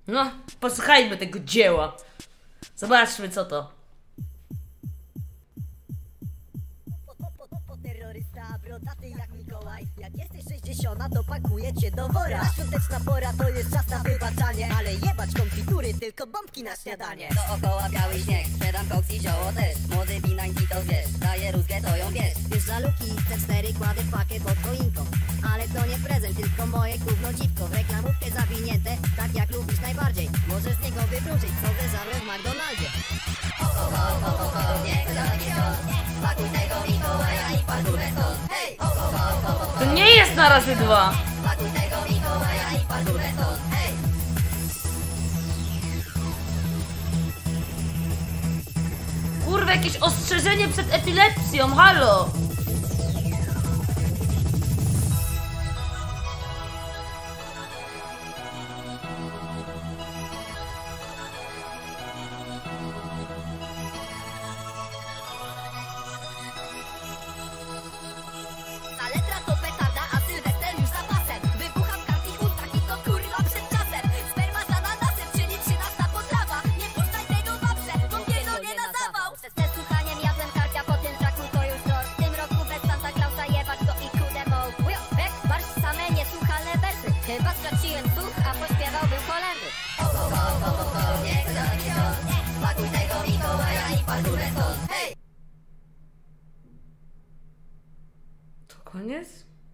No, posłuchajmy tego dzieła. Zobaczmy, co to. Terrorysta, brodaty jak Mikołaj. Jak jesteś 60, to pakuję cię do wora. Świąteczna pora to jest czas na wybaczanie. Ale jebać konfitury, tylko bombki na śniadanie. Dookoła biały śnieg, sprzedam koks i zioło też. Młody B90 to wiesz, daję rózgę to ją wiesz. Wiesz, za luki C4 kładę pakę pod choinką. Ale to nie prezent, tylko moje gówno dziwko. W reklamówkę zawinięte, tak jak lubisz najbardziej. Możesz z niego wywrócić, co zeżarłem w McDonaldzie. Niech zacznie to, pakuj tego Mikołaja i parkurę stąd. Hej! To nie jest na razy dwa. Pakuj tego Mikołaja i parkurę stąd. Hej! Kurwa, jakieś ostrzeżenie przed epilepsją, halo! Ta letra to petarda, a Sylwester już za pasem. Wybucham w kartich ustach i to kurwa przed czasem. Sperma za ananasem, czyli 13 potrawa. Nie puszczaj tego babce, bo pierdolnie na zawał. Przez te słuchaniem jadłem karcia, po tym traku to już tor. W tym roku bez Santa Clausa jebać go i kudemo. Ujo, bek, barsz, same niesłuchane wersy. Chyba straciłem słuch, a pośpiewałbym kolendy. Niech zacznie to, pakuj tego Mikołaja i parkurę stąd. Hej! To koniec?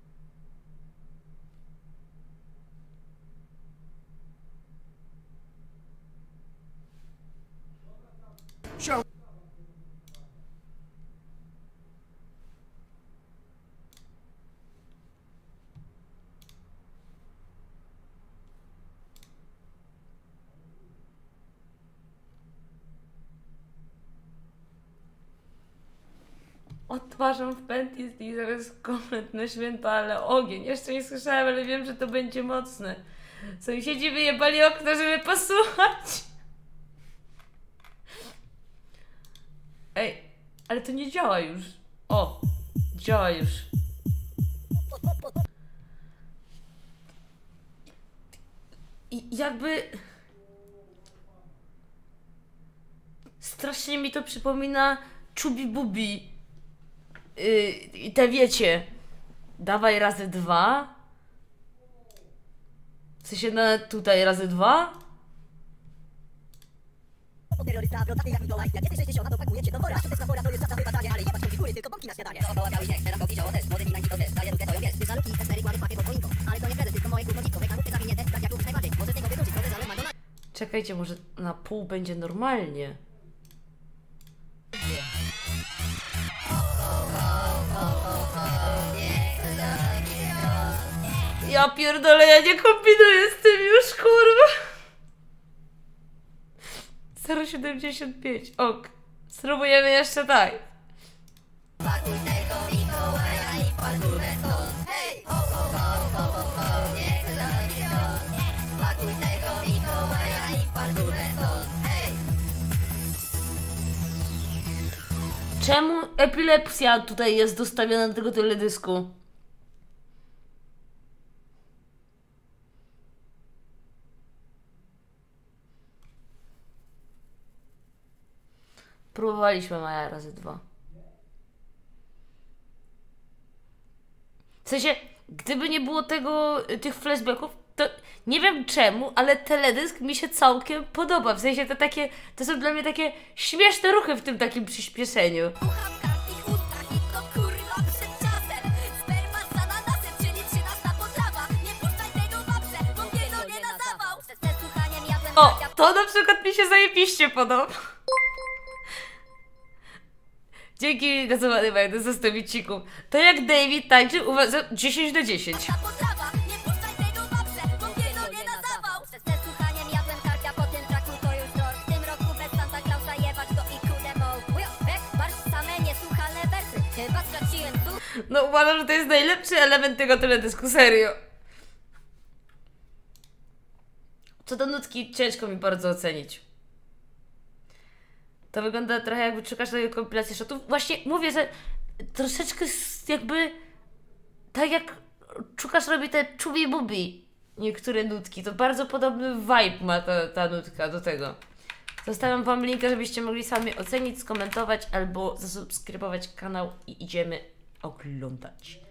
Odtwarzam w pętli i zaraz koment na święta, ale ogień. Jeszcze nie słyszałem, ale wiem, że to będzie mocne. Sąsiedzi wyjebali okno, żeby posłuchać. Ej, ale to nie działa już. O, działa już. I jakby... Strasznie mi to przypomina Czubi Bubi. I te wiecie, dawaj razy dwa. W sensie na tutaj razy dwa. Terrorysta, brodaty jak Mikołaj. Jak jesteś 60, to pakuję cię do wora. Świąteczna pora to jest czas na wybaczanie. Ale jebać konfitury, tylko bombki na śniadanie. Dookoła biały śnieg, sprzedam koks i zioło też. Młody B90 to wiesz, daję rózgę to ją wiesz. Wiesz, za luki C4 kładę pakę pod choinką. Ale to nie prezent, tylko moje gówno dziwko. W reklamówkę zawinięte, tak jak lubisz najbardziej. Możesz z niego wywrócić, co zeżarłem w McDonaldzie. Czekajcie, może na pół będzie normalnie. Ja pierdolę, ja nie kombinuję z tym już, kurwa. 0,75, ok. Spróbujemy jeszcze tak. Pakuj tego Mikołaja i parkurę stąd. Hej! Niech zacznie to, pakuj tego Mikołaja i parkurę stąd. Hej! Czemu epilepsja tutaj jest dostawiona do tego teledysku? Próbowaliśmy Maja razy dwa. W sensie, gdyby nie było tych flashbacków, to nie wiem czemu, ale teledysk mi się całkiem podoba. W sensie to są dla mnie takie śmieszne ruchy w tym takim przyspieszeniu. Pucham kartich ustach i to kurwa przed czasem. Sperma z ananasem, czyli 13 potrawa. Nie puszczaj tego babce, bo pierdolnie na zawał. Przez te słuchaniem jadłem O, to na przykład mi się zajebiście podoba. Dzięki gazowany Majdy za 100 bicików. To jak David tańczy, uważam 10 na 10. Ta potrawa. Nie puszczaj tego babce, bo pierdolnie na zawał. Przez te słuchaniem jadłem karcia, po tym traku to już tor. W tym roku bez Santa Clausa jebać go i kudemo. Ujo, bek, barsz, same niesłuchane wersy. Chyba straciłem słuch. No uważam, że to jest najlepszy element tego teledysku, serio. Co do nutki, ciężko mi bardzo ocenić. To wygląda trochę jakby szukasz na kompilację shotów. Właśnie mówię, że troszeczkę jakby tak jak Czukasz robi te czubi bubi. niektóre nutki. To bardzo podobny vibe ma ta nutka do tego. Zostawiam wam linka, żebyście mogli sami ocenić, skomentować albo zasubskrybować kanał i idziemy oglądać.